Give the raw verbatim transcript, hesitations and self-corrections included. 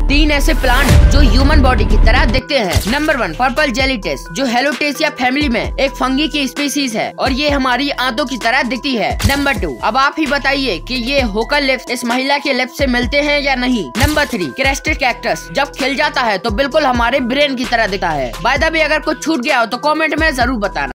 तीन ऐसे प्लांट जो ह्यूमन बॉडी की तरह दिखते हैं। नंबर वन, पर्पल जेलीटेस, जो हेलोटेसिया फैमिली में एक फंगी की स्पीसीज है और ये हमारी आंतों की तरह दिखती है। नंबर टू, अब आप ही बताइए कि ये होकर लिप्स इस महिला के लिप्स से मिलते हैं या नहीं। नंबर थ्री, क्रेस्टेड कैक्टस, जब खिल जाता है तो बिल्कुल हमारे ब्रेन की तरह दिखता है। बाय द वे, अगर कुछ छूट गया हो तो कमेंट में जरूर बताना।